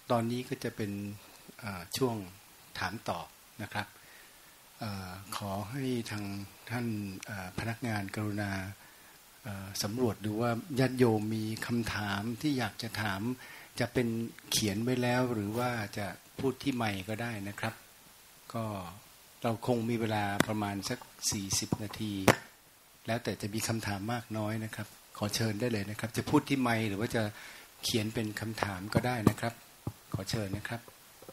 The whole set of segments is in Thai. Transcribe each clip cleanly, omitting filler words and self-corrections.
ตอนนี้ก็จะเป็นช่วงถามตอบนะครับขอให้ทางท่านพนักงานกรุณาสำรวจดูว่าญาติโยมมีคำถามที่อยากจะถามจะเป็นเขียนไว้แล้วหรือว่าจะพูดที่ไมค์ก็ได้นะครับก็เราคงมีเวลาประมาณสัก40นาทีแล้วแต่จะมีคำถามมากน้อยนะครับขอเชิญได้เลยนะครับจะพูดที่ไมค์หรือว่าจะเขียนเป็นคำถามก็ได้นะครับขอเชิญนะครับ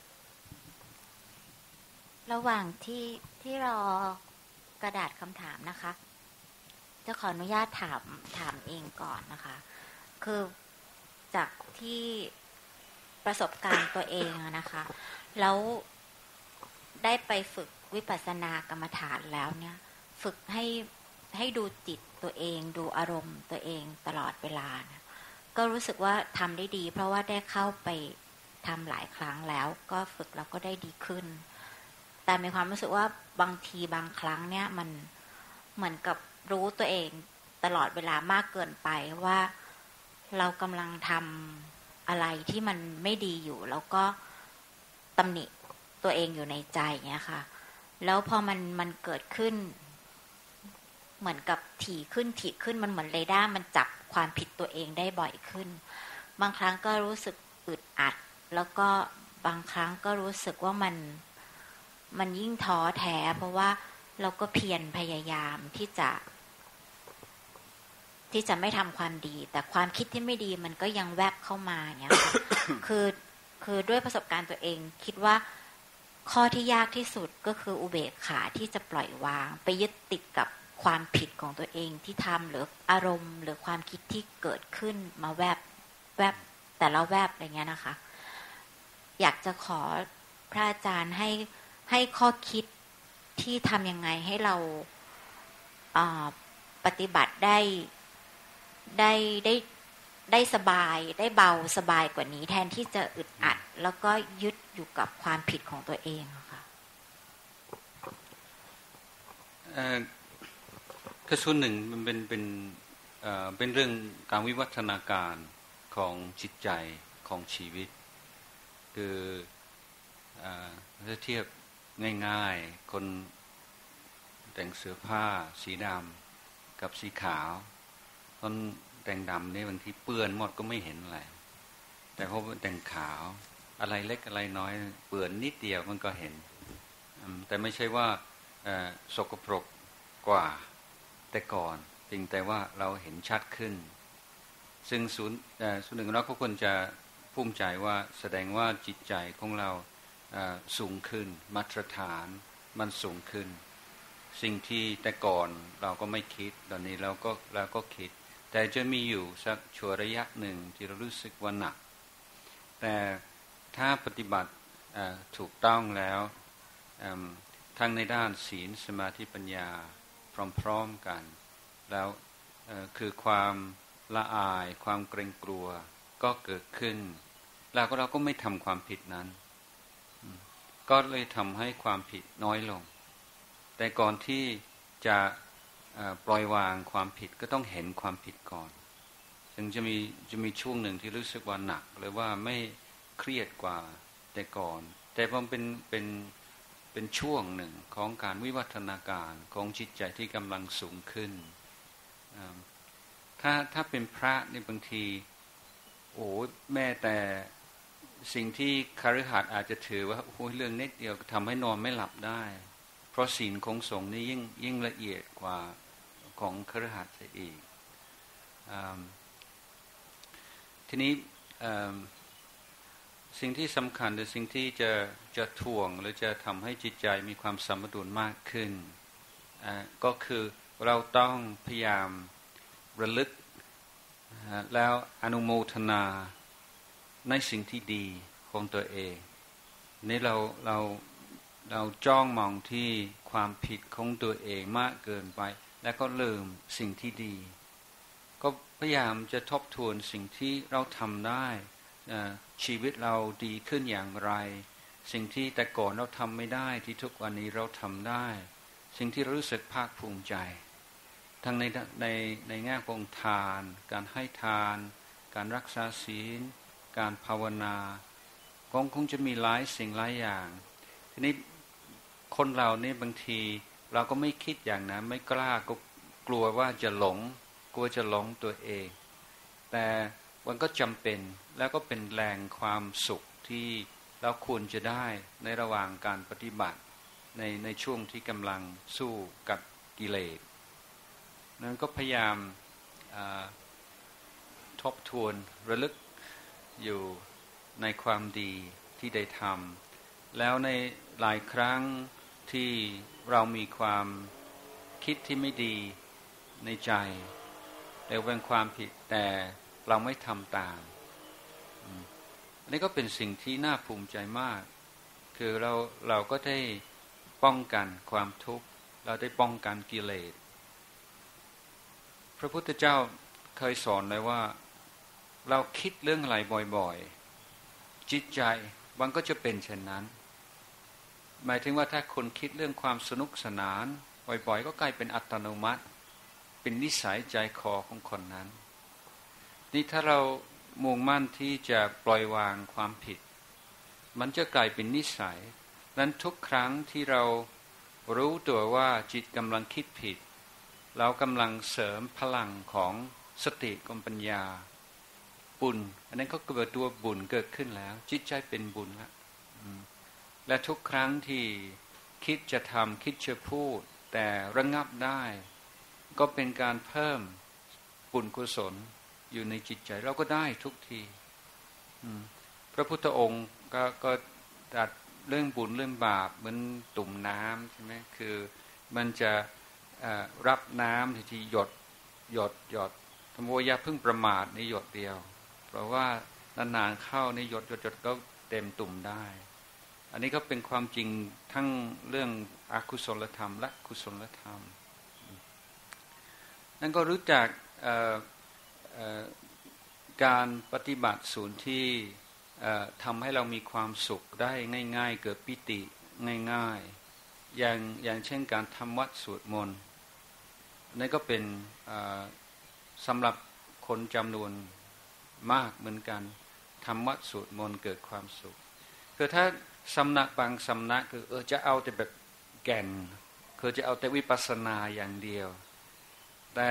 ระหว่างที่รอกระดาษคำถามนะคะจะขออนุญาตถามเองก่อนนะคะคือจากที่ประสบการณ์ตัวเองนะคะแล้วได้ไปฝึกวิปัสสนากรรมฐานแล้วเนี่ยฝึกให้ดูจิตตัวเองดูอารมณ์ตัวเองตลอดเวลานะก็รู้สึกว่าทำได้ดีเพราะว่าได้เข้าไปทำหลายครั้งแล้วก็ฝึกแล้วก็ได้ดีขึ้นแต่มีความรู้สึกว่าบางทีบางครั้งเนี่ยมันเหมือนกับรู้ตัวเองตลอดเวลามากเกินไปว่าเรากำลังทำอะไรที่มันไม่ดีอยู่แล้วก็ตำหนิตัวเองอยู่ในใจเงี้ยค่ะแล้วพอมันเกิดขึ้นเหมือนกับถี่ขึ้นมันเหมือนเรดาร์มันจับความผิดตัวเองได้บ่อยขึ้นบางครั้งก็รู้สึกอึดอัดแล้วก็บางครั้งก็รู้สึกว่ามันยิ่งท้อแท้เพราะว่าเราก็เพียรพยายามที่จะไม่ทำความดีแต่ความคิดที่ไม่ดีมันก็ยังแวบเข้ามาเนี่ยค่ะ คือด้วยประสบการณ์ตัวเองคิดว่าข้อที่ยากที่สุดก็คืออุเบกขาที่จะปล่อยวางไปยึดติดกับความผิดของตัวเองที่ทำหรืออารมณ์หรือความคิดที่เกิดขึ้นมาแวบแต่ละแวบอะไรเงี้ยนะคะอยากจะขอพระอาจารย์ให้ข้อคิดที่ทำยังไงให้เราปฏิบัติได้สบายได้เบาสบายกว่านี้แทนที่จะอึดอัดแล้วก็ยึดอยู่กับความผิดของตัวเองค่ะคือส่วนหนึ่งมันเป็นเรื่องการวิวัฒนาการของจิตใจของชีวิตคือถ้าเทียบง่ายๆคนแต่งเสื้อผ้าสีดำกับสีขาวคนแต่งดำนี่บางทีเปื้อนหมดก็ไม่เห็นอะไรแต่พอแต่งขาวอะไรเล็กอะไรน้อยเปื้อนนิดเดียวมันก็เห็นแต่ไม่ใช่ว่าสกปรกกว่าแต่ก่อนเพียงแต่ว่าเราเห็นชัดขึ้นซึ่งส่วนหนึ่งเราก็ควรจะภูมิใจว่าแสดงว่าจิตใจของเราสูงขึ้นมาตรฐานมันสูงขึ้นสิ่งที่แต่ก่อนเราก็ไม่คิดตอนนี้เราก็คิดแต่จะมีอยู่สักชั่วระยะหนึ่งที่เรารู้สึกว่าหนักแต่ถ้าปฏิบัติถูกต้องแล้วทั้งในด้านศีลสมาธิปัญญาพร้อมๆกันแล้วคือความละอายความเกรงกลัวก็เกิดขึ้นแล้วเราก็ไม่ทำความผิดนั้นก็เลยทำให้ความผิดน้อยลงแต่ก่อนที่จะปล่อยวางความผิดก็ต้องเห็นความผิดก่อนถึงจะมีช่วงหนึ่งที่รู้สึกว่าหนักหรือว่าไม่เครียดกว่าแต่ก่อนแต่พอเป็นช่วงหนึ่งของการวิวัฒนาการของจิตใจที่กำลังสูงขึ้นถ้าเป็นพระในบางทีโอ้แม้แต่สิ่งที่คฤหัสถ์อาจจะถือว่าโอ้เรื่องนิดเดียวทำให้นอนไม่หลับได้เพราะศีลของสงฆ์นี่ยิ่งละเอียดกว่าของคฤหัสถ์อีกทีนี้สิ่งที่สำคัญหรือสิ่งที่จะถ่วงหรือจะทำให้จิตใจมีความสมดุลมากขึ้นก็คือเราต้องพยายามระลึกแล้วอนุโมทนาในสิ่งที่ดีของตัวเองนี่เราจ้องมองที่ความผิดของตัวเองมากเกินไปแล้วก็ลืมสิ่งที่ดีก็พยายามจะทบทวนสิ่งที่เราทำได้ชีวิตเราดีขึ้นอย่างไรสิ่งที่แต่ก่อนเราทำไม่ได้ที่ทุกวันนี้เราทำได้สิ่งที่รู้สึกภาคภูมิใจทั้งในแง่ของทานการให้ทานการรักษาศีลการภาวนาคงจะมีหลายสิ่งหลายอย่างทีนี้คนเรานี่บางทีเราก็ไม่คิดอย่างนั้นไม่กล้าก็กลัวว่าจะหลงกลัวจะหลงตัวเองแต่มันก็จำเป็นแล้วก็เป็นแรงความสุขที่เราควรจะได้ในระหว่างการปฏิบัติในช่วงที่กำลังสู้กับกิเลสนั้นก็พยายามทบทวนระลึกอยู่ในความดีที่ได้ทำแล้วในหลายครั้งที่เรามีความคิดที่ไม่ดีในใจหรือเป็นความผิดแต่เราไม่ทำตามอันนี้ก็เป็นสิ่งที่น่าภูมิใจมากคือเราก็ได้ป้องกันความทุกข์เราได้ป้องกันกิเลสพระพุทธเจ้าเคยสอนเลยว่าเราคิดเรื่องอะไรบ่อยๆจิตใจมันก็จะเป็นเช่นนั้นหมายถึงว่าถ้าคนคิดเรื่องความสนุกสนานบ่อยๆก็กลายเป็นอัตโนมัติเป็นนิสัยใจคอของคนนั้นนี่ถ้าเรามุ่งมั่นที่จะปล่อยวางความผิดมันจะกลายเป็นนิสัยนั้นทุกครั้งที่เรารู้ตัวว่าจิตกำลังคิดผิดเรากำลังเสริมพลังของสติกับปัญญาบุญอันนั้นก็เกิดตัวบุญเกิดขึ้นแล้วจิตใจเป็นบุญแล้วและทุกครั้งที่คิดจะทำคิดจะพูดแต่ระงับได้ก็เป็นการเพิ่มบุญกุศลอยู่ในจิตใจเราก็ได้ทุกทีพระพุทธองค์ก็ตรัสเรื่องบุญเรื่องบาปเหมือนตุ่มน้ำใช่ไหมคือมันจะรับน้ำที่หยดธรรมโยเพิ่งประมาทในหยดเดียวเพราะว่านานๆเข้าในหยดก็เต็มตุ่มได้อันนี้ก็เป็นความจริงทั้งเรื่องอกุศลธรรมและกุศลธรรมนั่นก็รู้จักการปฏิบัติศูนย์ที่ทำให้เรามีความสุขได้ง่ายๆเกิดปิติง่ายๆอย่างเช่นการทำวัดสวดมนต์นั่นก็เป็นสำหรับคนจำนวนมากเหมือนกันทำวัดสวดมนต์เกิดความสุขคือถ้าสำนักบางสำนักคือจะเอาแต่แบบแก่นคือจะเอาแต่วิปัสสนาอย่างเดียวแต่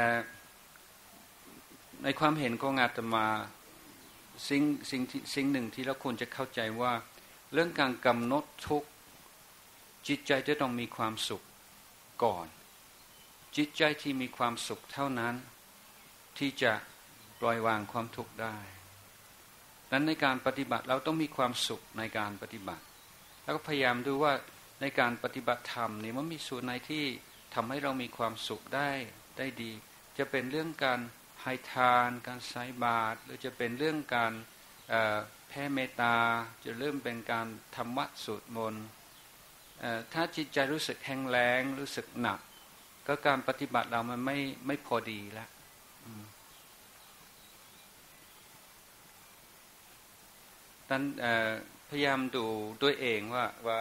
ในความเห็นของอาตมาสิ่งหนึ่งที่เราควรจะเข้าใจว่าเรื่องการกำหนดทุกข์จิตใจจะต้องมีความสุขก่อนจิตใจที่มีความสุขเท่านั้นที่จะปล่อยวางความทุกข์ได้นั้นในการปฏิบัติเราต้องมีความสุขในการปฏิบัติแล้วก็พยายามดูว่าในการปฏิบัติธรรมนี่มันมีส่วนไหนที่ทำให้เรามีความสุขได้ดีจะเป็นเรื่องการให้ทานการใส่บาตรหรือจะเป็นเรื่องการแผ่เมตตาจะเริ่มเป็นการทำวัดสวดมนต์ถ้าจิตใจรู้สึกแห้งแล้งรู้สึกหนักก็การปฏิบัติเรามันไม่พอดีแล้วดังนั้นพยายามดูด้วยเองว่า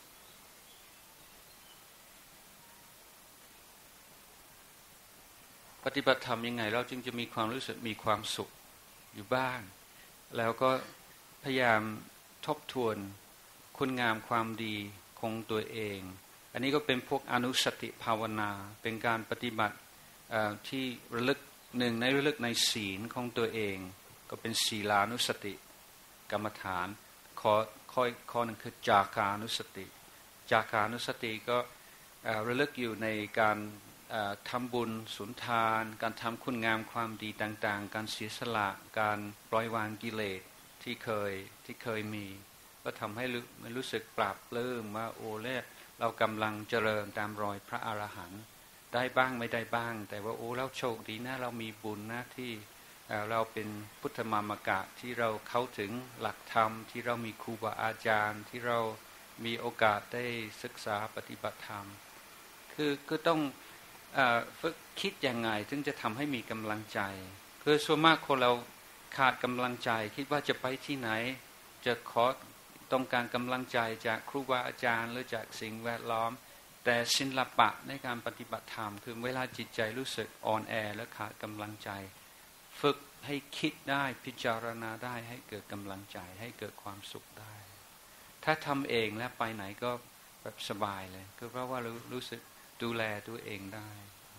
ปฏิบัติธรรมยังไงเราจึงจะมีความรู้สึกมีความสุขอยู่บ้างแล้วก็พยายามทบทวนคุณงามความดีของตัวเองอันนี้ก็เป็นพวกอนุสติภาวนาเป็นการปฏิบัติที่ระลึกระลึกในศีลของตัวเองก็เป็นศีลานุสติกรรมฐานข้อหนึ่งคือจาคานุสติก็ระลึกอยู่ในการทำบุญสุนทานการทำคุณงามความดีต่างๆการเสียสละการปล่อยวางกิเลสที่เคยมีก็ทำให้รู้สึกปราบปลื้มว่าโอ้เรากำลังเจริญตามรอยพระอรหันต์ได้บ้างไม่ได้บ้างแต่ว่าโอ้เราโชคดีนะเรามีบุญนะที่เราเป็นพุทธมามกะที่เราเข้าถึงหลักธรรมที่เรามีครูบาอาจารย์ที่เรามีโอกาสได้ศึกษาปฏิบัติธรรมคือต้องฝึกคิดยังไงถึงจะทำให้มีกำลังใจคือส่วนมากคนเราขาดกำลังใจคิดว่าจะไปที่ไหนจะต้องการกำลังใจจากครูบาอาจารย์หรือจากสิ่งแวดล้อมแต่ศิลปะในการปฏิบัติธรรมคือเวลาจิตใจรู้สึกอ่อนแอและขาดกำลังใจฝึกให้คิดได้พิจารณาได้ให้เกิดกำลังใจให้เกิดความสุขได้ถ้าทำเองแล้วไปไหนก็แบบสบายเลยก็เพราะว่ารู้สึกดูแลตัวเองได้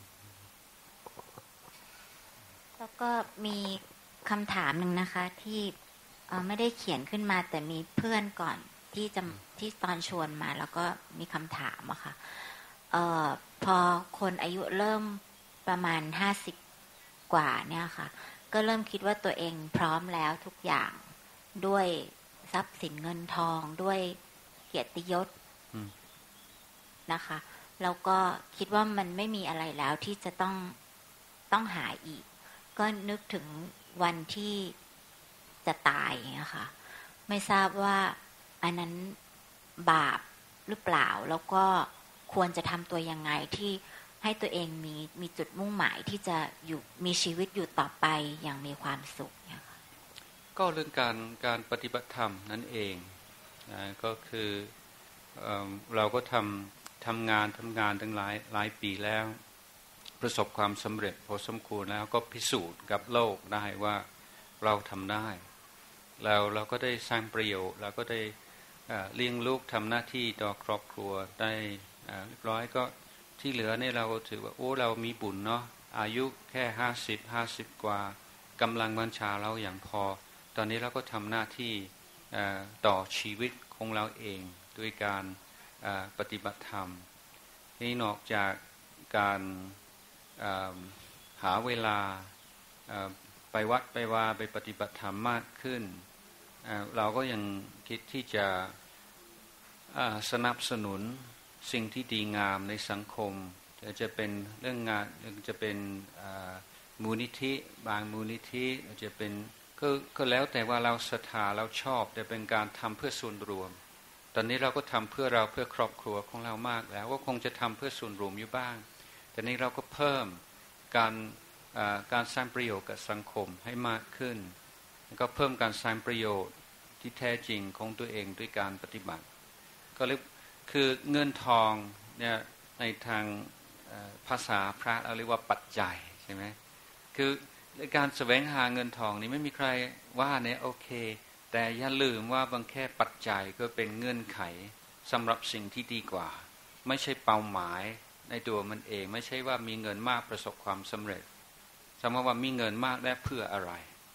แล้วก็มีคำถามหนึ่งนะคะที่ไม่ได้เขียนขึ้นมาแต่มีเพื่อนก่อนที่ตอนชวนมาแล้วก็มีคำถามอะค่ะพอคนอายุเริ่มประมาณ50กว่าเนี่ยค่ะก็เริ่มคิดว่าตัวเองพร้อมแล้วทุกอย่างด้วยทรัพย์สินเงินทองด้วยเกียรติยศนะคะแล้วก็คิดว่ามันไม่มีอะไรแล้วที่จะต้องหาอีกก็นึกถึงวันที่จะตายนะคะไม่ทราบว่าอันนั้นบาปหรือเปล่าแล้วก็ควรจะทำตัวยังไงที่ให้ตัวเองมีจุดมุ่งหมายที่จะอยู่มีชีวิตอยู่ต่อไปอย่างมีความสุขเนี่ยค่ะก็เรื่องการปฏิบัติธรรมนั่นเองก็คือเราก็ทำงานตั้งหลายปีแล้วประสบความสำเร็จพอสมควรแล้วก็พิสูจน์กับโลกได้ว่าเราทำได้แล้วเราก็ได้สร้างประโยชน์เราก็ได้เลี้ยงลูกทำหน้าที่ต่อครอบครัวได้เรียบร้อยก็ที่เหลือเนี่ยเราถือว่าโอ้เรามีบุญเนาะอายุแค่50กว่ากำลังวังชาเราอย่างพอตอนนี้เราก็ทำหน้าที่ต่อชีวิตของเราเองด้วยการปฏิบัติธรรมนี่นอกจากการหาเวลาไปวัดไปวาไปปฏิบัติธรรมมากขึ้นเราก็ยังคิดที่จะสนับสนุนสิ่งที่ดีงามในสังคมจะเป็นเรื่องงานจะเป็นมูลนิธิบางมูลนิธิจะเป็นก็แล้วแต่ว่าเราศรัทธาเราชอบแต่เป็นการทำเพื่อส่วนรวมตอนนี้เราก็ทำเพื่อเราเพื่อครอบครัวของเรามากแล้วก็คงจะทำเพื่อส่วนรวมอยู่บ้างแต่นี้เราก็เพิ่มการสร้างประโยชน์กับสังคมให้มากขึ้นแล้วก็เพิ่มการสร้างประโยชน์ที่แท้จริงของตัวเองด้วยการปฏิบัติก็เรียกคือเงินทองเนี่ยในทางภาษาพระเราเรียกว่าปัจจัยใช่ไหมคือการแสวงหาเงินทองนี่ไม่มีใครว่าเนี่ยโอเคแต่อย่าลืมว่าบางแค่ปัจจัยก็เป็นเงื่อนไขสำหรับสิ่งที่ดีกว่าไม่ใช่เป้าหมายในตัวมันเองไม่ใช่ว่ามีเงินมากประสบความสำเร็จสมมติว่ามีเงินมากและเพื่ออะไร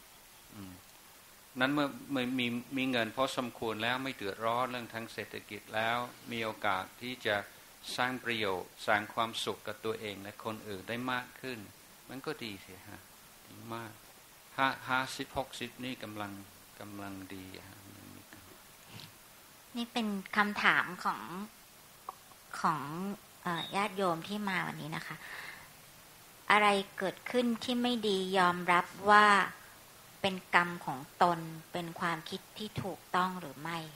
นั้นเมื่อมีเงินพอสมควรแล้วไม่เดือดร้อนเรื่องทางเศรษฐกิจแล้วมีโอกาสที่จะสร้างประโยชน์สร้างความสุขกับตัวเองและคนอื่นได้มากขึ้นมันก็ดีสิฮะดีมาก50-60นี่กำลังดีฮะนี่เป็นคำถามของญาติโยมที่มาวันนี้นะคะอะไรเกิดขึ้นที่ไม่ดียอมรับว่าเป็นกรรมของตนเป็นความคิดที่ถูกต้องหรือไม่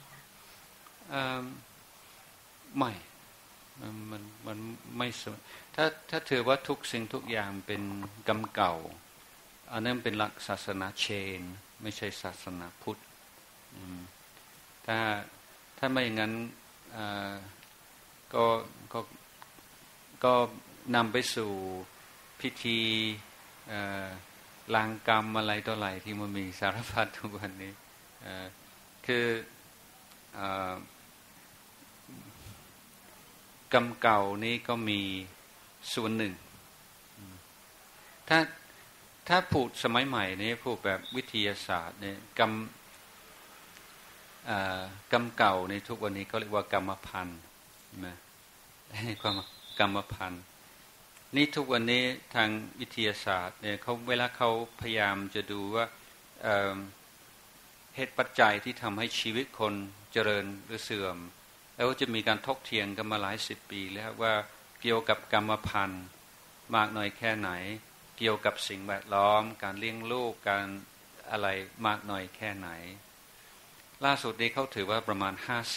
ไม่มันไม่ถ้าถือว่าทุกสิ่งทุกอย่างเป็นกรรมเก่าอันนั้นเป็นหลักศาสนาเชนไม่ใช่ศาสนาพุทธถ้าไม่อย่างนั้นก็นำไปสู่พิธีล้างกรรมอะไรต่ออะไรที่มันมีสารพัดทุกวันนี้คือกรรมเก่านี้ก็มีส่วนหนึ่งถ้าพูดสมัยใหม่นี้พูดแบบวิทยาศาสตร์เนี่ยกรรมเก่าในทุกวันนี้ก็เรียกว่ากรรมพันธุ์นะความกรรมพันธุ์นี่ทุกวันนี้ทางวิทยาศาสตร์เนี่ยเวลาเขาพยายามจะดูว่าเหตุปัจจัยที่ทำให้ชีวิตคนเจริญหรือเสื่อมแล้วจะมีการถกเถียงกันมาหลายสิบปีแล้วว่าเกี่ยวกับกรรมพันธุ์มากน้อยแค่ไหนเกี่ยวกับสิ่งแวดล้อมการเลี้ยงลูกการอะไรมากน้อยแค่ไหนล่าสุดนี้เขาถือว่าประมาณ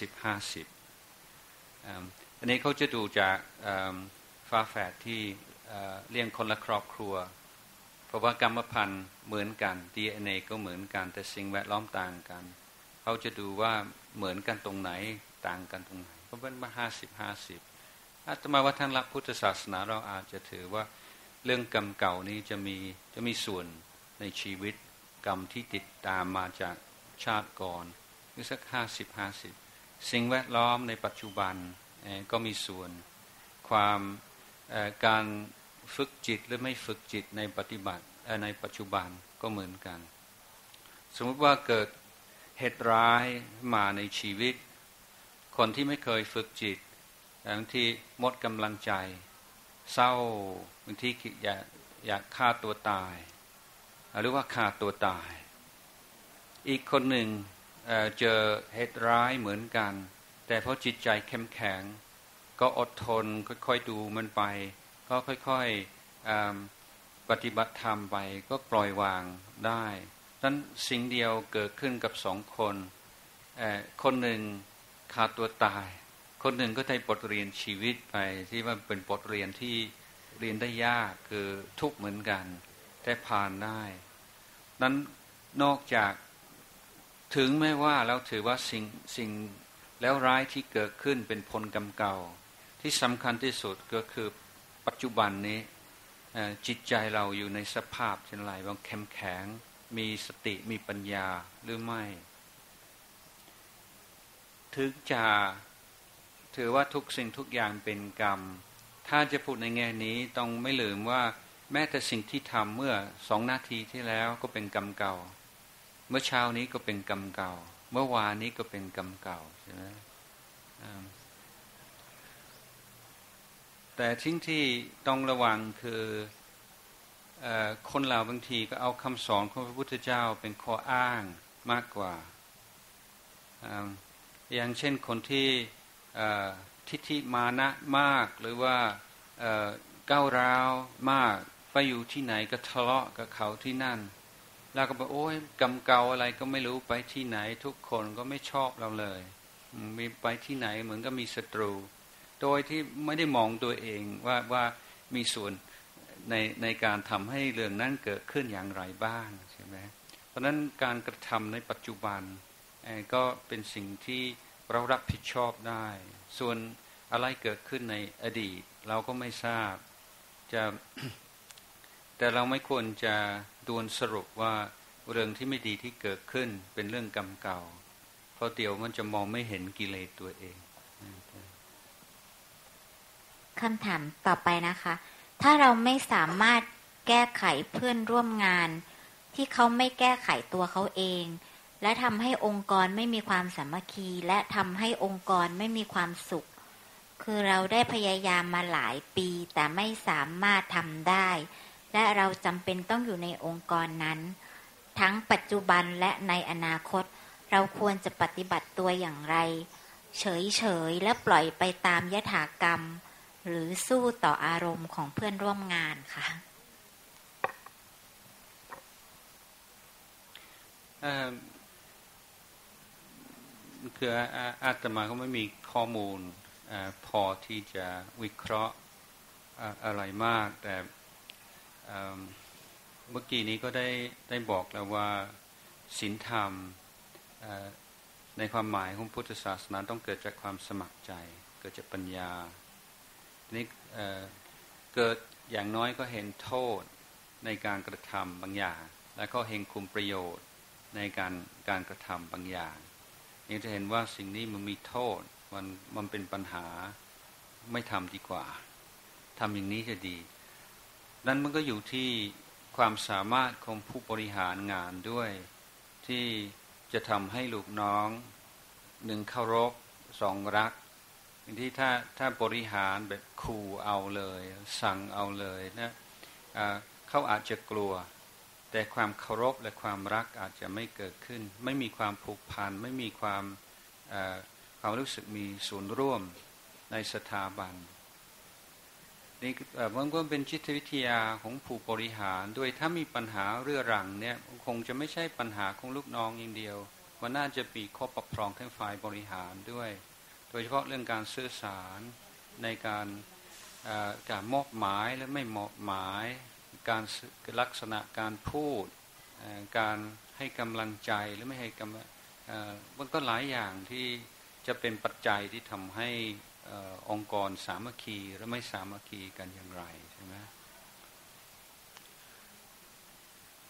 50-50อันนี้เขาจะดูจากฝาแฝดที่เลี้ยงคนละครอบครัวเพราะว่ากรรมพันธุ์เหมือนกัน DNA ก็เหมือนกันแต่สิ่งแวดล้อมต่างกันเขาจะดูว่าเหมือนกันตรงไหนต่างกันตรงไหนก็เป็นมา50-50อาตมาว่าทางหลักพุทธศาสนาเราอาจจะถือว่าเรื่องกรรมเก่านี้จะมีส่วนในในชีวิตกรรมที่ติดตามมาจากชาติก่อนหรือสัก50สิ่งแวดล้อมในปัจจุบันก็มีส่วนความการฝึกจิตหรือไม่ฝึกจิตในปฏิบัติในปัจจุบันก็เหมือนกันสมมติว่าเกิดเหตุร้ายมาในชีวิตคนที่ไม่เคยฝึกจิตบางทีหมดกำลังใจเศร้าบางทีอยากฆ่าตัวตายหรือว่าฆ่าตัวตายอีกคนหนึ่งเจอเหตุร้ายเหมือนกันแต่เพราะจิตใจเข้มแข็งก็อดทนค่อยๆดูมันไปก็ค่อยๆปฏิบัติธรรมไปก็ปล่อยวางได้นั้นสิ่งเดียวเกิดขึ้นกับสองคนคนหนึ่งฆ่าตัวตายคนหนึ่งก็ได้บทเรียนชีวิตไปที่ว่าเป็นบทเรียนที่เรียนได้ยากคือทุกข์เหมือนกันแต่ผ่านได้นั้นนอกจากถึงแม้ว่าเราถือว่าสิ่งแล้วร้ายที่เกิดขึ้นเป็นผลกรรมเก่าที่สำคัญที่สุดก็คือปัจจุบันนี้จิตใจเราอยู่ในสภาพเช่นไรบางเข้มแข็งมีสติมีปัญญาหรือไม่ถึงจะถือว่าทุกสิ่งทุกอย่างเป็นกรรมถ้าจะพูดในแง่นี้ต้องไม่ลืมว่าแม้แต่สิ่งที่ทำเมื่อ2 นาทีที่แล้วก็เป็นกรรมเก่าเมื่อเช้านี้ก็เป็นกรรมเก่าเมื่อวานนี้ก็เป็นกรรมเก่าใช่ไหมแต่ทิ้งที่ต้องระวังคือคนเราบางทีก็เอาคำสอนของพระพุทธเจ้าเป็นข้ออ้างมากกว่าอย่างเช่นคนที่ทิฏฐิมานะมากหรือว่าก้าวร้าวมากไปอยู่ที่ไหนก็ทะเลาะกับเขาที่นั่นแล้วก็บอกโอ้ยกรรมเก่าอะไรก็ไม่รู้ไปที่ไหนทุกคนก็ไม่ชอบเราเลยมีไปที่ไหนเหมือนก็มีศัตรูโดยที่ไม่ได้มองตัวเองว่ามีส่วนในการทำให้เรื่องนั้นเกิดขึ้นอย่างไรบ้างใช่ไหมเพราะนั้นการกระทำในปัจจุบันก็เป็นสิ่งที่เรารับผิดชอบได้ส่วนอะไรเกิดขึ้นในอดีตเราก็ไม่ทราบแต่เราไม่ควรจะด่วนสรุปว่าเรื่องที่ไม่ดีที่เกิดขึ้นเป็นเรื่องกรรมเก่าเพราะเดี๋ยวมันจะมองไม่เห็นกิเลสตัวเองคำถามต่อไปนะคะถ้าเราไม่สามารถแก้ไขเพื่อนร่วมงานที่เขาไม่แก้ไขตัวเขาเองและทำให้องค์กรไม่มีความสามัคคีและทำให้องค์กรไม่มีความสุขคือเราได้พยายามมาหลายปีแต่ไม่สามารถทำได้และเราจำเป็นต้องอยู่ในองค์กรนั้นทั้งปัจจุบันและในอนาคตเราควรจะปฏิบัติตัวอย่างไรเฉยๆและปล่อยไปตามยถากรรมหรือสู้ต่ออารมณ์ของเพื่อนร่วมงานค่ะคืออาตมาก็ไม่มีข้อมูลพอที่จะวิเคราะห์อะไรมากแต่เมื่อกี้นี้ก็ได้บอกแล้วว่าศีลธรรมในความหมายของพุทธศาสนาต้องเกิดจากความสมัครใจเกิดจากปัญญานี่เกิดอย่างน้อยก็เห็นโทษในการกระทำบางอย่างและก็เห็นคุณประโยชน์ในการกระทำบางอย่างนี่จะเห็นว่าสิ่งนี้มันมีโทษมันเป็นปัญหาไม่ทำดีกว่าทำอย่างนี้จะดีนั่นมันก็อยู่ที่ความสามารถของผู้บริหารงานด้วยที่จะทำให้ลูกน้อง1เคารพ2รักที่ถ้าบริหารแบบขู่เอาเลยสั่งเอาเลยนะเขาอาจจะกลัวแต่ความเคารพและความรักอาจจะไม่เกิดขึ้นไม่มีความผูกพันไม่มีความรู้สึกมีส่วนร่วมในสถาบันนี่มันก็เป็นจิตวิทยาของผู้บริหารด้วยถ้ามีปัญหาเรื้อรังเนี่ยคงจะไม่ใช่ปัญหาของลูกน้องอย่างเดียวมันน่าจะมีข้อปกครองทั้งฝ่ายบริหารด้วยโดยเฉพาะเรื่องการสื่อสารในการมอบหมายและไม่มอบหมายการลักษณะการพูดการให้กำลังใจหรือไม่ให้มันก็หลายอย่างที่จะเป็นปัจจัยที่ทำให้องค์กรสามัคคีหรือไม่สามัคคีกันอย่างไรใช่ไหม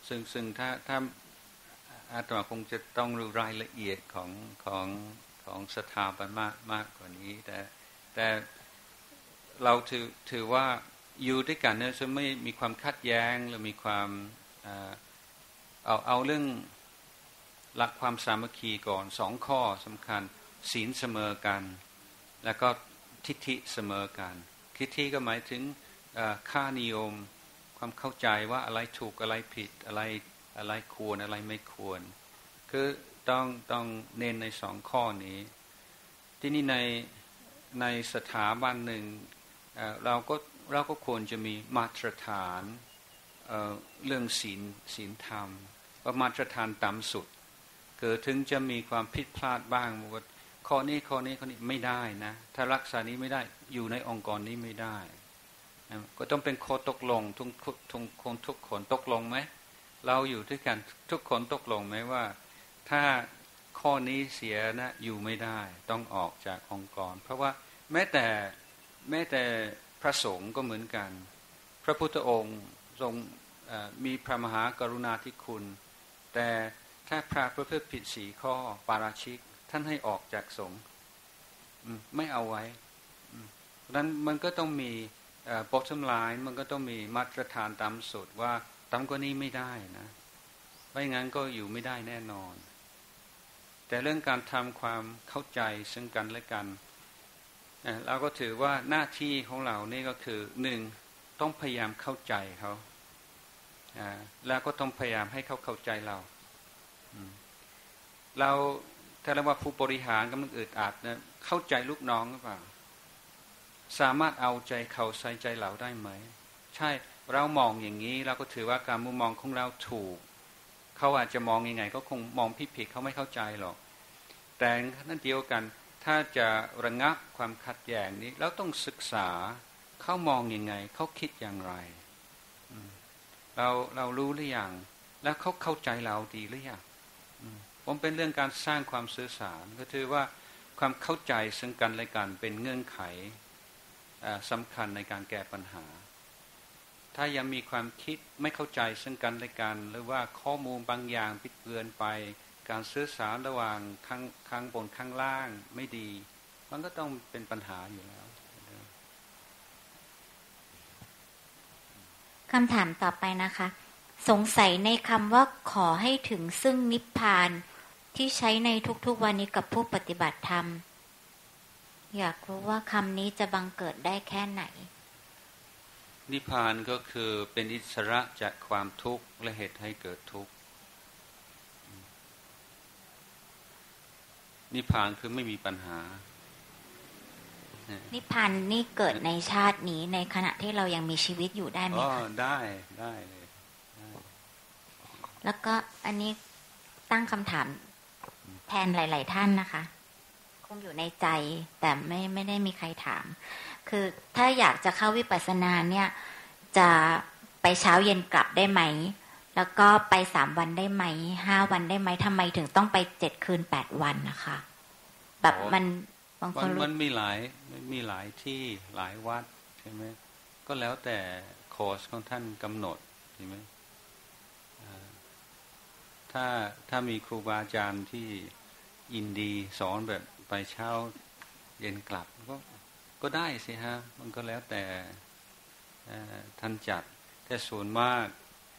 ซึ่งถ้าอาตมาคงจะต้องรู้รายละเอียดของสถาบันมากกว่านี้แต่เราถือว่าอยู่ด้วยกันเนี่ยจะไม่มีความขัดแย้งหรือมีความเอาเรื่องหลักความสามัคคีก่อน2ข้อสำคัญศีลเสมอกันแล้วก็ทิฏฐิเสมอกันทิฏฐิก็หมายถึงค่านิยมความเข้าใจว่าอะไรถูกอะไรผิดอะไรควรอะไรไม่ควรคือต้องเน้นใน2ข้อนี้ที่นี่ในสถาบันหนึ่งเราก็ควรจะมีมาตรฐานเรื่องศีลธรรมว่ามาตรฐานต่ำสุดเกิดถึงจะมีความผิดพลาดบ้างว่าข้อนี้ไม่ได้นะถ้ารักษานี้ไม่ได้อยู่ในองค์กรนี้ไม่ได้ก็ต้องเป็นข้อตกลงทุกคนตกลงไหมเราอยู่ด้วยกันทุกคนตกลงไหมว่าถ้าข้อนี้เสียนะอยู่ไม่ได้ต้องออกจากองค์กรเพราะว่าแม้แต่พระสงฆ์ก็เหมือนกันพระพุทธองค์ทรงมีพระมหากรุณาธิคุณแต่ถ้าพระประพฤติผิด4ข้อปาราชิกท่านให้ออกจากสงฆ์ไม่เอาไว้ดังนั้นมันก็ต้องมีbottom line มันก็ต้องมีมาตรฐานต่ำสุดว่าต่ำกว่านี้ไม่ได้นะไม่งั้นก็อยู่ไม่ได้แน่นอนแต่เรื่องการทำความเข้าใจซึ่งกันและกันเราก็ถือว่าหน้าที่ของเรานี่ก็คือ1ต้องพยายามเข้าใจเขาแล้วก็ต้องพยายามให้เขาเข้าใจเราถ้าเราว่าผู้บริหารกำลังอึดอัดนะเข้าใจลูกน้องหรือเปล่าสามารถเอาใจเขาใส่ใจเราได้ไหมใช่เรามองอย่างนี้เราก็ถือว่าการมุมมองของเราถูกเขาอาจจะมองยังไงก็คงมองผิดเขาไม่เข้าใจหรอกแต่นั่นเดียวกันถ้าจะระงับความขัดแย้งนี้เราต้องศึกษาเขามองยังไงเขาคิดอย่างไรเรารู้หรือยังแล้วเขาเข้าใจเราดีหรือยังผมเป็นเรื่องการสร้างความสื่อสารก็ถือว่าความเข้าใจซึ่งกันและกันเป็นเงื่อนไขสำคัญในการแก้ปัญหาถ้ายังมีความคิดไม่เข้าใจซึ่งกันและกันหรือว่าข้อมูลบางอย่างปิดเบือนไปการสื่อสารระหว่างข้างบนข้างล่างไม่ดีมันก็ต้องเป็นปัญหาอยู่แล้วคำถามต่อไปนะคะสงสัยในคำว่าขอให้ถึงซึ่งนิพพานที่ใช้ในทุกๆวันนี้กับผู้ปฏิบัติธรรมอยากรู้ว่าคำนี้จะบังเกิดได้แค่ไหนนิพพานก็คือเป็นอิสระจากความทุกข์และเหตุให้เกิดทุกข์นิพพานคือไม่มีปัญหานิพพานนี่เกิดในชาตินี้ในขณะที่เรายังมีชีวิตอยู่ได้ไหมคะได้เลยแล้วก็อันนี้ตั้งคำถามแทนหลายๆท่านนะคะคงอยู่ในใจแต่ไม่ได้มีใครถามคือถ้าอยากจะเข้าวิปัสสนาเนี่ยจะไปเช้าเย็นกลับได้ไหมแล้วก็ไป3 วันได้ไหม5 วันได้ไหมทำไมถึงต้องไป7 คืน 8 วันนะคะแบบมันบางคนมันมีหลายที่หลายวัดใช่ไหมก็แล้วแต่คอร์สของท่านกำหนดใช่ไหมถ้ามีครูบาอาจารย์ที่ยินดีสอนแบบไปเช้าเย็นกลับก็ได้สิฮะมันก็แล้วแต่ท่านจัดแต่ส่วนมาก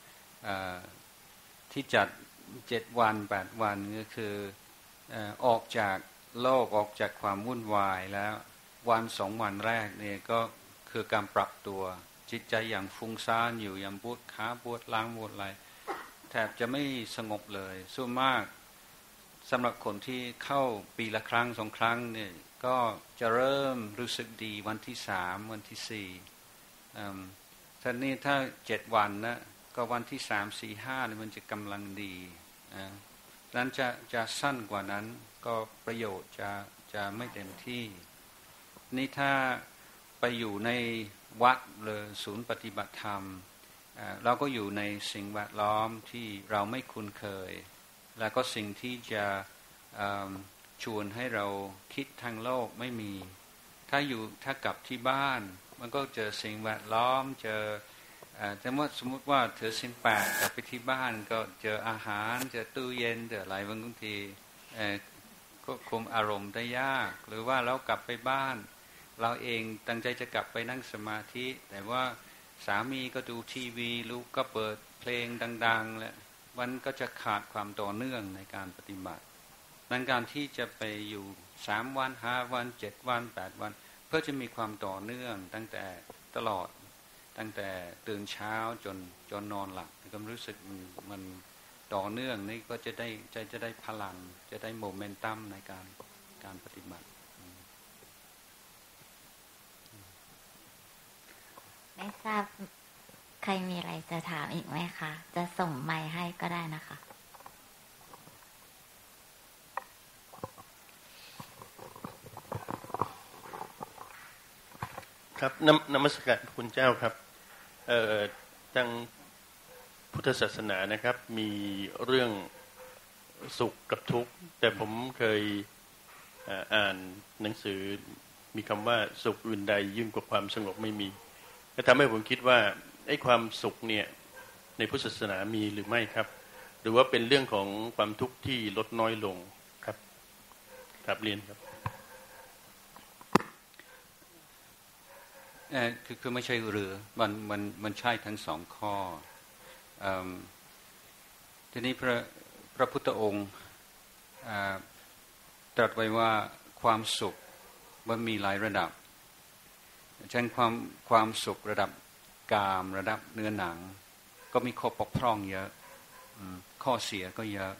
ที่จัด7 วัน 8 วันก็คือออกจากโลกออกจากความวุ่นวายแล้ววัน2 วันแรกเนี่ยก็คือการปรับตัวจิตใจอย่างฟุ้งซ่านอยู่อย่างปวดขาปวดหลังปวดไหล่แทบจะไม่สงบเลยส่วนมากสำหรับคนที่เข้าปีละครั้ง2 ครั้งเนี่ยก็จะเริ่มรู้สึกดีวันที่3 วันที่4ท่านนี้ถ้า7 วันนะก็วันที่3 4 5เนี่ยมันจะกำลังดีนั้นจะสั้นกว่านั้นก็ประโยชน์จะไม่เต็มที่นี่ถ้าไปอยู่ในวัดหรือศูนย์ปฏิบัติธรรมเราก็อยู่ในสิ่งแวดล้อมที่เราไม่คุ้นเคยแล้วก็สิ่งที่จะชวนให้เราคิดทางโลกไม่มีถ้ากลับที่บ้านมันก็เจอสิ่งแวดล้อมเจอสมมติว่าถือศีล 8กลับไปที่บ้านก็เจออาหารเจอตู้เย็นเจออะไรบางทีควบคุมอารมณ์ได้ยากหรือว่าเรากลับไปบ้านเราเองตั้งใจจะกลับไปนั่งสมาธิแต่ว่าสามีก็ดูทีวีลูกก็เปิดเพลงดังๆและมันก็จะขาดความต่อเนื่องในการปฏิบัติดังการที่จะไปอยู่3 วัน5 วัน7 วัน8 วันเพื่อจะมีความต่อเนื่องตั้งแต่ตลอดตั้งแต่ตื่นเช้าจนนอนหลับก็รู้สึกมันต่อเนื่องนี่ก็จะได้พลังจะได้โมเมนตัมในการปฏิบัติไม่ทราบใครมีอะไรจะถามอีกไหมคะจะส่งไมค์ให้ก็ได้นะคะครับนมัสการคุณเจ้าครับทางพุทธศาสนานะครับมีเรื่องสุขกับทุกข์แต่ผมเคยอ่านหนังสือมีคำว่าสุขอื่นใดยิ่งกว่าความสงบไม่มีก็ทำให้ผมคิดว่าไอ้ความสุขเนี่ยในพุทธศาสนามีหรือไม่ครับหรือว่าเป็นเรื่องของความทุกข์ที่ลดน้อยลงครับครับเรียนครับคือไม่ใช่หรือมันใช่ทั้งสองข้อทีนี้พระพุทธองค์ตรัสไว้ว่าความสุขมันมีหลายระดับเช่นความสุขระดับกามระดับเนื้อหนังก็มีข้อบกพร่องเยอะข้อเสียก็เยอะ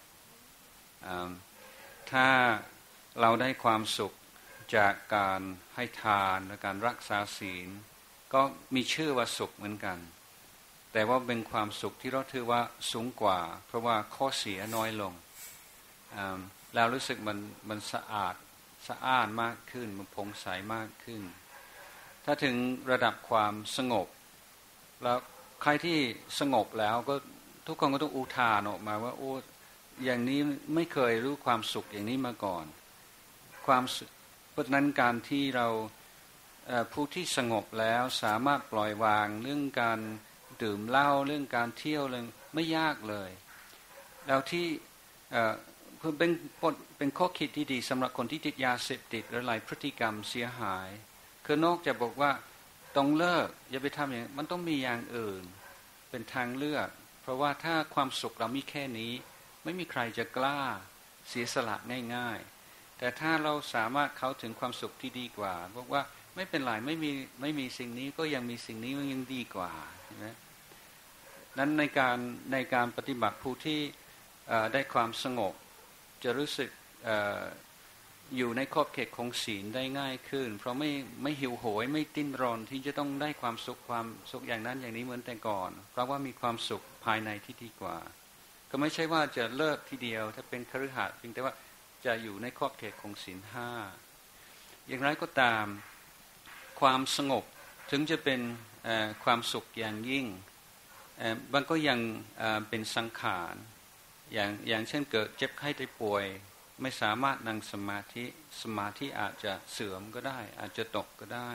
ถ้าเราได้ความสุขจากการให้ทานและการรักษาศีลก็มีชื่อว่าสุขเหมือนกันแต่ว่าเป็นความสุขที่เราถือว่าสูงกว่าเพราะว่าข้อเสียน้อยลงแล้วรู้สึกมันสะอาดมากขึ้นมันผ่องใสมากขึ้นถ้าถึงระดับความสงบแล้วใครที่สงบแล้วก็ทุกคนก็ต้องอุทานออกมาว่าโอ้อย่างนี้ไม่เคยรู้ความสุขอย่างนี้มาก่อนเพราะฉะนั้นการที่เราผู้ที่สงบแล้วสามารถปล่อยวางเรื่องการดื่มเหล้าเรื่องการเที่ยวเรื่องไม่ยากเลยแล้วที่เพื่อเป็นข้อคิดที่ดีสำหรับคนที่ติดยาเสพติดหรือหลายพฤติกรรมเสียหายคือนอกจากบอกว่าต้องเลิกอย่าไปทำอย่างนี้มันต้องมีอย่างอื่นเป็นทางเลือกเพราะว่าถ้าความสุขเรามีแค่นี้ไม่มีใครจะกล้าเสียสละง่ายๆแต่ถ้าเราสามารถเข้าถึงความสุขที่ดีกว่าบอกว่าไม่เป็นไรไม่มีสิ่งนี้ก็ยังมีสิ่งนี้มันยังดีกว่านะนั้นในการปฏิบัติผู้ที่ได้ความสงบจะรู้สึกอยู่ในขอบเขตของศีลได้ง่ายขึ้นเพราะไม่หิวโหยไม่ดิ้นรนที่จะต้องได้ความสุขอย่างนั้นอย่างนี้เหมือนแต่ก่อนเพราะว่ามีความสุขภายในที่ดีกว่าก็ไม่ใช่ว่าจะเลิกทีเดียวถ้าเป็นคฤหัสถ์เพียงแต่ว่าจะอยู่ในขอบเขตของศีล 5อย่างไรก็ตามความสงบถึงจะเป็นความสุขอย่างยิ่งมันก็ยังเป็นสังขารอย่างเช่นเกิดเจ็บไข้ได้ป่วยไม่สามารถนั่งสมาธิอาจจะเสื่อมก็ได้อาจจะตกก็ได้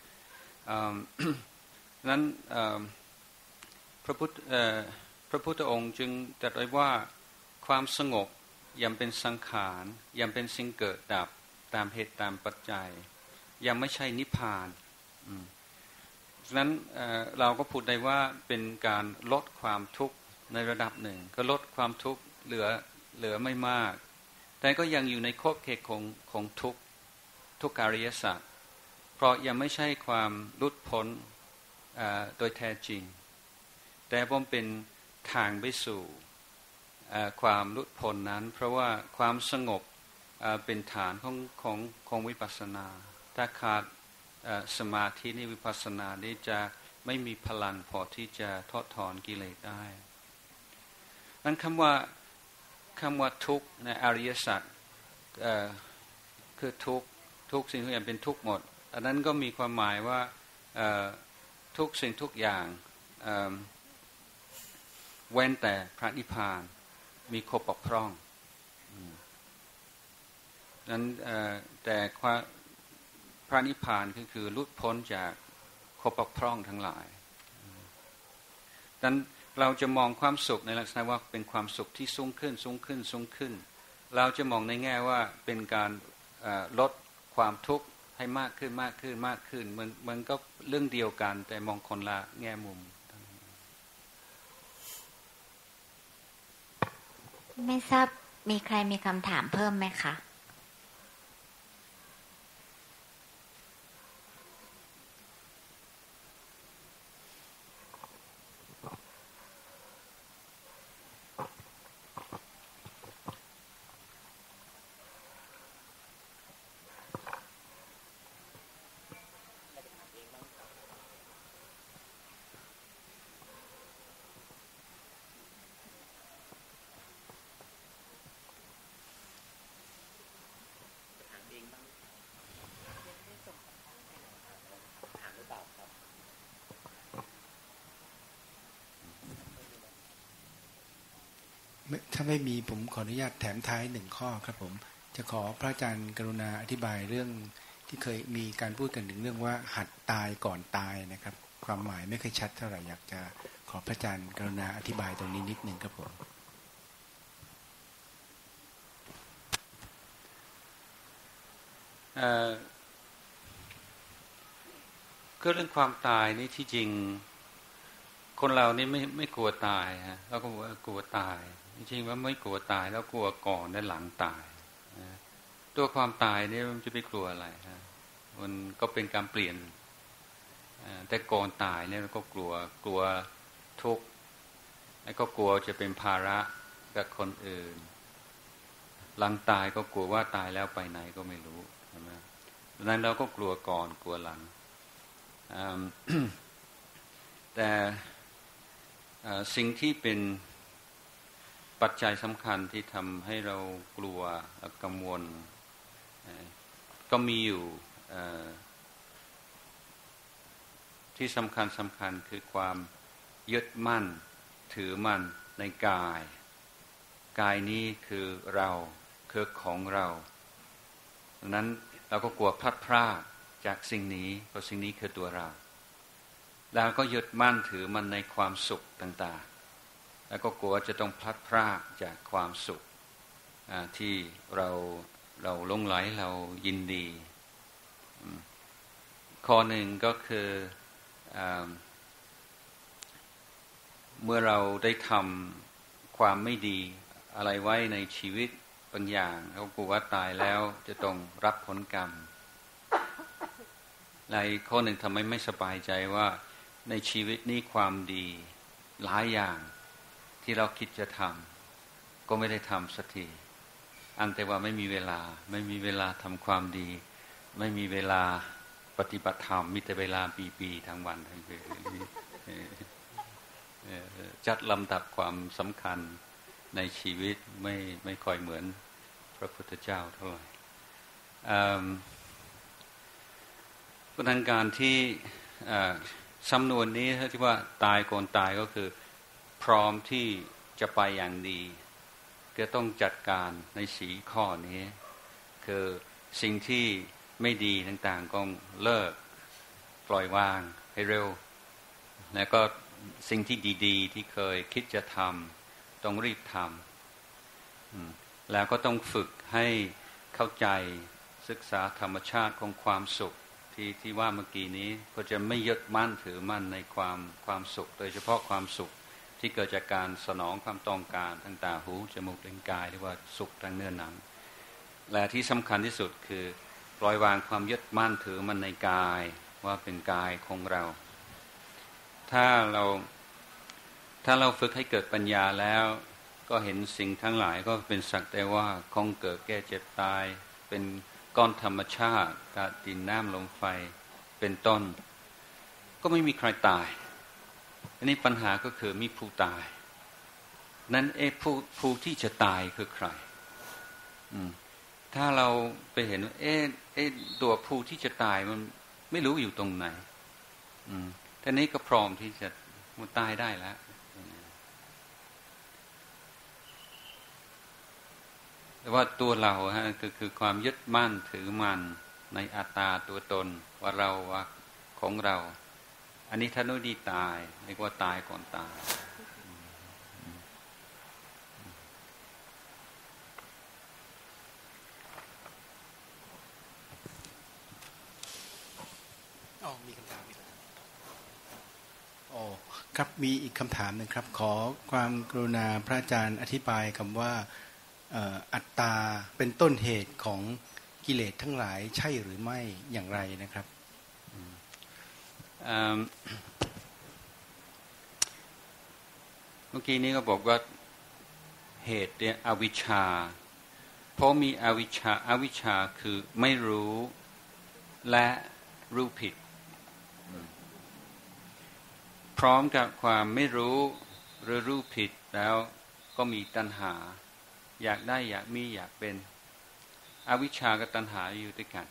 นั้นพระพุทธองค์จึงตรัสไว้ว่าความสงบยังเป็นสังขารยังเป็นสิ่งเกิดดับตามเหตุตามปัจจัยยังไม่ใช่นิพพานฉะนั้นเราก็พูดได้ว่าเป็นการลดความทุกข์ในระดับหนึ่งก็ลดความทุกข์เหลือไม่มากแต่ก็ยังอยู่ในขอบเขตของทุกขอริยสัจเพราะยังไม่ใช่ความหลุดพ้นโดยแท้จริงแต่ผมเป็นทางไปสู่ความหลุดพ้นนั้นเพราะว่าความสงบเป็นฐานของวิปัสสนาถ้าขาดสมาธิในวิปัสสนานี้จะไม่มีพลังพอที่จะทอดถอนกิเลสได้นั้นคำว่าทุกข์ในอริยสัจคือทุกสิ่งทุกอย่างเป็นทุกข์หมดอันนั้นก็มีความหมายว่าทุกสิ่งทุกอย่างเว้นแต่พระนิพพานมีข้อบกพร่องนั้นแต่พระนิพพานคือหลุดพ้นจากข้อบกพร่องทั้งหลายดังนั้นเราจะมองความสุขในลักษณะว่าเป็นความสุขที่สูงขึ้นสูงขึ้นสูงขึ้นเราจะมองในแง่ว่าเป็นการลดความทุกข์ให้มากขึ้นมากขึ้นมากขึ้นมันก็เรื่องเดียวกันแต่มองคนละแง่มุมไม่ทราบมีใครมีคำถามเพิ่มไหมคะถ้าไม่มีผมขออนุญาตแถมท้าย1ข้อครับผมจะขอพระอาจารย์กรุณาอธิบายเรื่องที่เคยมีการพูดกันถึงเรื่องว่าหัดตายก่อนตายนะครับความหมายไม่ค่อยชัดเท่าไหร่อยากจะขอพระอาจารย์กรุณาอธิบายตรงนี้นิดนึงครับผมก็เรื่องความตายนี่ที่จริงคนเรานี่ไม่กลัวตายฮะเราก็บอกว่ากลัวตายจริงๆว่าไม่กลัวตายแล้วกลัวก่อนและหลังตายตัวความตายนี่มันจะไปกลัวอะไรฮะมันก็เป็นการเปลี่ยนแต่ก่อนตายเนี่ยเราก็กลัวทุกข์แล้วก็กลัวจะเป็นภาระกับคนอื่นหลังตายก็กลัวว่าตายแล้วไปไหนก็ไม่รู้ใช่ไหมดังนั้นเราก็กลัวก่อนกลัวหลัง แต่สิ่งที่เป็นปัจจัยสำคัญที่ทำให้เรากลัวกังวลก็มีอยู่ที่สำคัญคือความยึดมั่นถือมั่นในกายนี้คือเราคือของเราดังนั้นเราก็กลัวพลัดพรากจากสิ่งนี้เพราะสิ่งนี้คือตัวเราแล้วก็ยึดมั่นถือมันในความสุขต่างๆแล้วก็กลัวจะต้องพลัดพรากจากความสุขที่เราหลงไหลเรายินดีข้อหนึ่งก็คือเมื่อเราได้ทำความไม่ดีอะไรไว้ในชีวิตบางอย่างเขากลัวว่าตายแล้วจะต้องรับผลกรรมในข้อหนึ่งทำให้ไม่สบายใจว่าในชีวิตนี้ความดีหลายอย่างที่เราคิดจะทำก็ไม่ได้ทำสักทีอันแต่ว่าไม่มีเวลาทำความดีไม่มีเวลาปฏิบัติธรรมมีแต่เวลาปีๆทั้งวันทั้งคืนจัดลำดับความสำคัญในชีวิตไม่ค่อยเหมือนพระพุทธเจ้าเท่าไหร่เพราะนั้นการที่สำนวนนี้ที่ว่าตายก่อนตายก็คือพร้อมที่จะไปอย่างดีก็ต้องจัดการใน4ข้อนี้คือสิ่งที่ไม่ดีต่างๆก็เลิกปล่อยวางให้เร็วแล้วก็สิ่งที่ดีๆที่เคยคิดจะทำต้องรีบทำแล้วก็ต้องฝึกให้เข้าใจศึกษาธรรมชาติของความสุขที่ว่าเมื่อกี้นี้ก็จะไม่ยึดมั่นถือมั่นในความสุขโดยเฉพาะความสุขที่เกิดจากการสนองความต้องการทางตาหูจมูกลิ้นกายเรียกว่าสุขทางเนื้อหนังและที่สำคัญที่สุดคือปล่อยวางความยึดมั่นถือมันในกายว่าเป็นกายของเราถ้าเราฝึกให้เกิดปัญญาแล้วก็เห็นสิ่งทั้งหลายก็เป็นสักแต่ว่าคงเกิดแก่เจ็บตายเป็นก้อนธรรมชาติธาตุดินน้ำลมไฟเป็นต้นก็ไม่มีใครตายอันนี้ปัญหาก็คือมีผู้ตายนั้นผู้ที่จะตายคือใครถ้าเราไปเห็นว่าตัวผู้ที่จะตายมันไม่รู้อยู่ตรงไหนท่านี้ก็พร้อมที่จะมันตายได้แล้วแต่ว่าตัวเราฮะคือความยึดมั่นถือมั่นในอัตตาตัวตนว่าเราว่าของเราอันนี้ถ้าโน้ดีตายเรียกว่าตายก่อนตายมีคำถามอีกครับมีอีกคำถามหนึ่งครับขอความกรุณาพระอาจารย์อธิบายคำว่าอัตตาเป็นต้นเหตุของกิเลสทั้งหลายใช่หรือไม่อย่างไรนะครับเมื่อกี้นี้ก็บอกว่าเหตุเนี่ยอวิชชาเพราะมีอวิชชาคือไม่รู้และรู้ผิดพร้อมกับความไม่รู้หรือรู้ผิดแล้วก็มีตัณหาอยากได้อยากมีอยากเป็นอวิชชากับตัณหาอยู่ด้วยกัน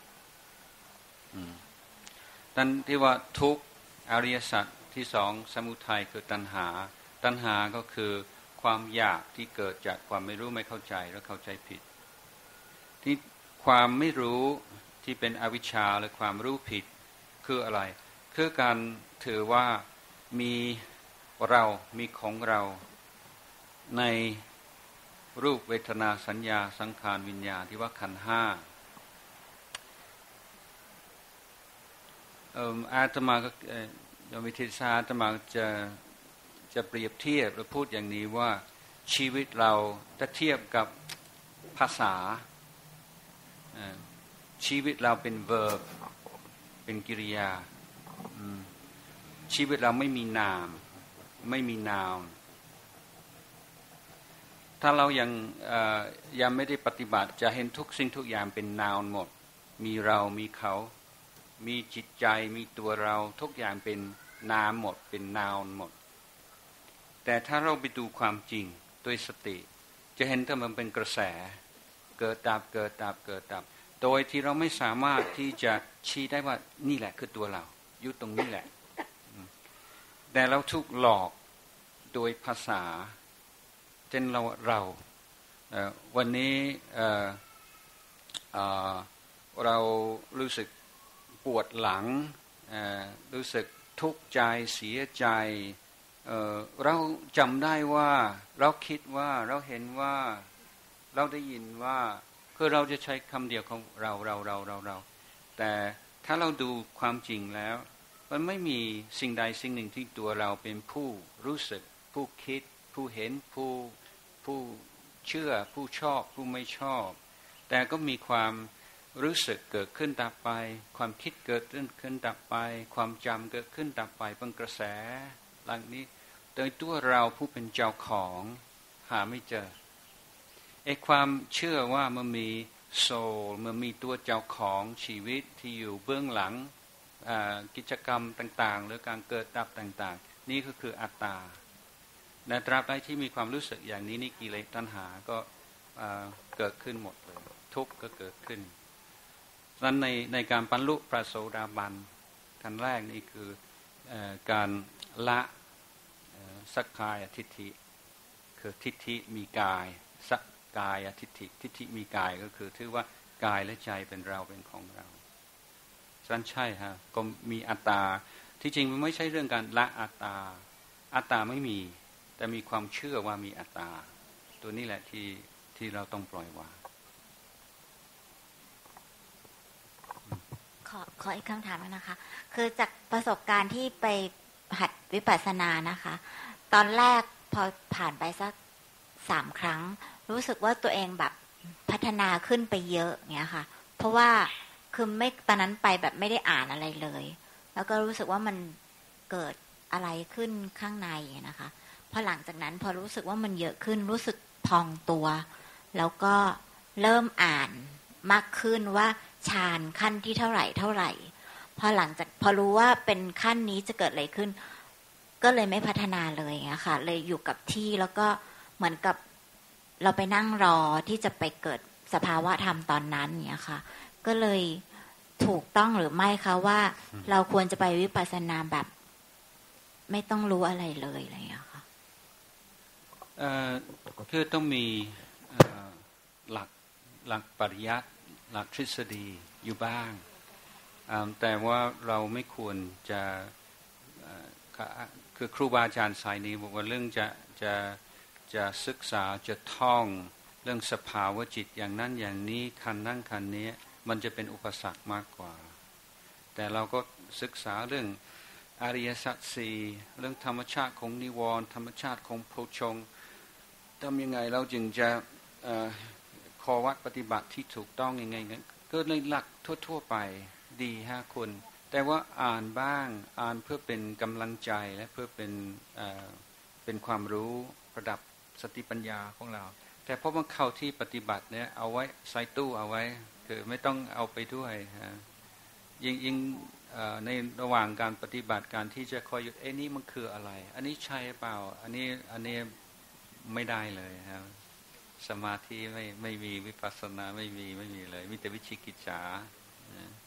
ตัณที่ว่าทุกข์อริยสัจที่สองสมุทัยคือตัณหาก็คือความอยากที่เกิดจากความไม่รู้ไม่เข้าใจและเข้าใจผิดที่ความไม่รู้ที่เป็นอวิชชาหรือความรู้ผิดคืออะไรคือการถือว่ามีเรามีของเราในรูปเวทนาสัญญาสังขารวิญญาณที่ว่าขันธ์ห้าอาตมาก็โยมวิทิศาอาตมาจะเปรียบเทียบหรือพูดอย่างนี้ว่าชีวิตเราถ้าเทียบกับภาษาชีวิตเราเป็น verb เป็นกริยาชีวิตเราไม่มีนามไม่มี noun ถ้าเรายังไม่ได้ปฏิบัติจะเห็นทุกสิ่งทุกอย่างเป็น noun หมดมีเรามีเขามีจิตใจมีตัวเราทุกอย่างเป็นนามหมดเป็น noun หมดแต่ถ้าเราไปดูความจริงโดยสติจะเห็นว่ามันเป็นกระแสเกิดดับเกิดดับเกิดดับโดยที่เราไม่สามารถที่จะชี้ได้ว่านี่แหละคือตัวเราอยู่ตรงนี้แหละแต่เราถูกหลอกโดยภาษาเช่นเราวันนี้เรารู้สึกปวดหลังรู้สึกทุกข์ใจเสียใจเราจำได้ว่าเราคิดว่าเราเห็นว่าเราได้ยินว่าคือเราจะใช้คำเดียวของเราแต่ถ้าเราดูความจริงแล้วมันไม่มีสิ่งใดสิ่งหนึ่งที่ตัวเราเป็นผู้รู้สึกผู้คิดผู้เห็นผู้เชื่อผู้ชอบผู้ไม่ชอบแต่ก็มีความรู้สึกเกิดขึ้นดับไปความคิดเกิดขึ้นดับไปความจำเกิดขึ้นดับไปเป็นกระแสหลังนี้โดยตัวเราผู้เป็นเจ้าของหาไม่เจอไอ้ความเชื่อว่ามันมีโซลมันมีตัวเจ้าของชีวิตที่อยู่เบื้องหลังกิจกรรมต่างๆหรือการเกิดดับต่างๆนี่ก็คืออัตตาในตราบใดที่มีความรู้สึกอย่างนี้นี่กิเลสตัณหาก็เกิดขึ้นหมดเลยทุกข์ก็เกิดขึ้นดังนั้นในการบรรลุพระโสดาบันขั้นแรกนี่คือการละสักกายทิฏฐิคือทิฏฐิมีกายสักกายทิฏฐิมีกายก็คือถือว่ากายและใจเป็นเราเป็นของเรานั่นใช่ฮะก็มีอัตตาที่จริงมันไม่ใช่เรื่องการละอัตตาไม่มีแต่มีความเชื่อว่ามีอัตตาตัวนี้แหละที่เราต้องปล่อยวางขออีกคำถามนะคะคือจากประสบการณ์ที่ไปหัดวิปัสสนานะคะตอนแรกพอผ่านไปสัก3 ครั้งรู้สึกว่าตัวเองแบบพัฒนาขึ้นไปเยอะเงี้ยค่ะเพราะว่าคือไม่ตอนนั้นไปแบบไม่ได้อ่านอะไรเลยแล้วก็รู้สึกว่ามันเกิดอะไรขึ้นข้างในนะคะพอหลังจากนั้นพอรู้สึกว่ามันเยอะขึ้นรู้สึกพองตัวแล้วก็เริ่มอ่านมากขึ้นว่าฌานขั้นที่เท่าไหร่พอหลังจากพอรู้ว่าเป็นขั้นนี้จะเกิดอะไรขึ้นก็เลยไม่พัฒนาเลยค่ะเลยอยู่กับที่แล้วก็เหมือนกับเราไปนั่งรอที่จะไปเกิดสภาวะธรรมตอนนั้นเนี่ยค่ะก็เลยถูกต้องหรือไม่คะว่าเราควรจะไปวิปัสสนาแบบไม่ต้องรู้อะไรเลยอะไรอย่างเงี้ยค่ะคือต้องมีหลักปริยัติหลักทฤษฎีอยู่บ้างแต่ว่าเราไม่ควรจะคือครูบาอาจารย์สายนี้บอกว่าเรื่องจะศึกษาจะท่องเรื่องสภาวะจิตอย่างนั้นอย่างนี้คันนั่นคันนี้มันจะเป็นอุปสรรคมากกว่าแต่เราก็ศึกษาเรื่องอริยสัจสี่เรื่องธรรมชาติของนิวรณ์ธรรมชาติของโพชฌงค์ทำยังไงเราจึงจะข้อวัดปฏิบัติที่ถูกต้องยังไงงั้นก็ในหลักทั่วๆไปดี5 คนแต่ว่าอ่านบ้างอ่านเพื่อเป็นกำลังใจและเพื่อเป็นความรู้ระดับสติปัญญาของเราแต่พอมาเข้าที่ปฏิบัติเนี่ยเอาไว้ใส่ตู้เอาไว้คือไม่ต้องเอาไปด้วยยิ่งในระหว่างการปฏิบัติการที่จะคอยหยุดนี่มันคืออะไรอันนี้ใช่เปล่าอันนี้ไม่ได้เลยครับสมาธิไม่มีวิปัสสนาไม่มีเลยมีแต่วิจิกิจฉา